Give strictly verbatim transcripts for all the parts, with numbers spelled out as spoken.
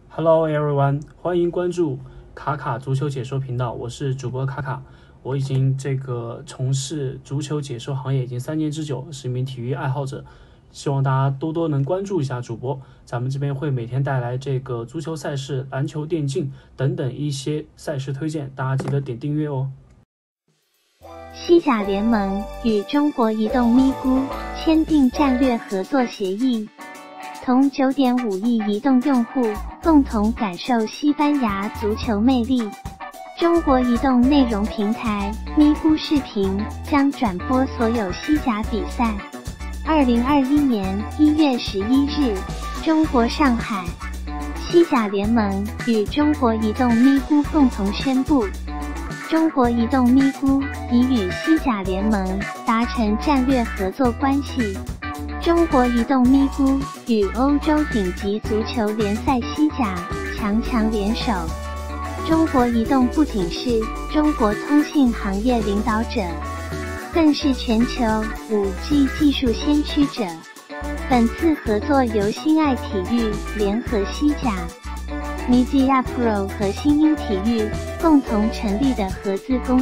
Hello everyone， 欢迎关注卡卡足球解说频道，我是主播卡卡。我已经这个从事足球解说行业已经三年之久，是一名体育爱好者，希望大家多多能关注一下主播。咱们这边会每天带来这个足球赛事、篮球、电竞等等一些赛事推荐，大家记得点订阅哦。 西甲联盟与中国移动咪咕签订战略合作协议，同 九点五亿移动用户共同感受西班牙足球魅力。中国移动内容平台咪咕视频将转播所有西甲比赛。二零二一年一月十一日，中国上海，西甲联盟与中国移动咪咕共同宣布，中国移动咪咕已与西甲联盟达成战略合作关系。中国移动咪咕与欧洲顶级足球联赛西甲强强联手。中国移动不仅是中国通信行业领导者，更是全球 五 G 技术先驱者。本次合作由新爱体育联合西甲、Media Pro 和新英体育共同成立的合资公司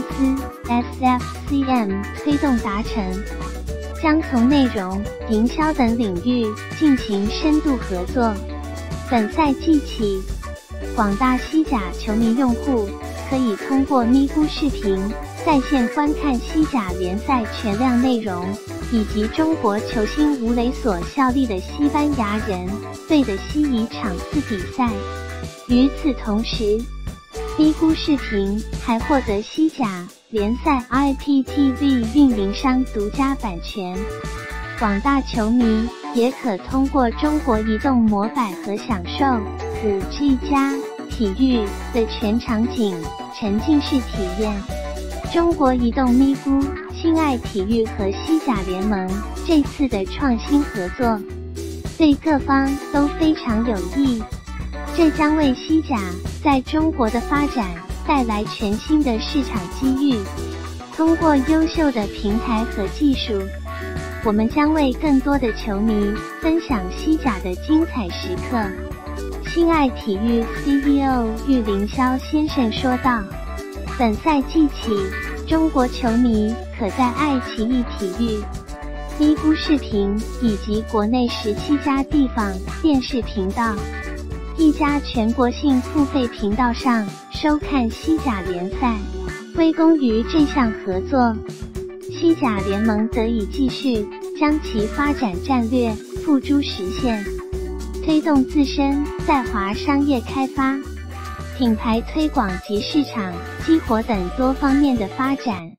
S F C M 推动达成，将从内容、营销等领域进行深度合作。本赛季起，广大西甲球迷用户可以通过咪咕视频在线观看西甲联赛全量内容，以及中国球星吴磊所效力的西班牙人队的西乙场次比赛。与此同时，咪咕视频还获得西甲联赛 I P T V 运营商独家版权，广大球迷也可通过中国移动摩拜和享受 五 G 加体育的全场景沉浸式体验。中国移动咪咕、新爱体育和西甲联盟这次的创新合作，对各方都非常有益，这将为西甲在中国的发展带来全新的市场机遇。通过优秀的平台和技术，我们将为更多的球迷分享西甲的精彩时刻。新爱体育 C E O 郁凌霄先生说道，本赛季起，中国球迷可在爱奇艺体育、咪咕视频以及国内十七家地方电视频道、一家全国性付费频道上收看西甲联赛。归功于这项合作，西甲联盟得以继续将其发展战略付诸实现，推动自身在华商业开发、品牌推广及市场激活等多方面的发展。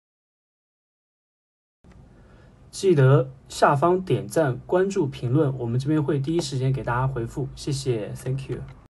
记得下方点赞、关注、评论，我们这边会第一时间给大家回复，谢谢 ，Thank you。